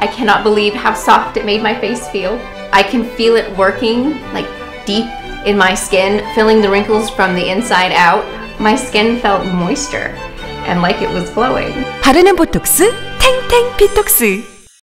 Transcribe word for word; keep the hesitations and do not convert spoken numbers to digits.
I cannot believe how soft it made my face feel. I can feel it working like deep in my skin, filling the wrinkles from the inside out. My skin felt moisture and like it was glowing. 바르는 보톡스 탱탱 비톡스.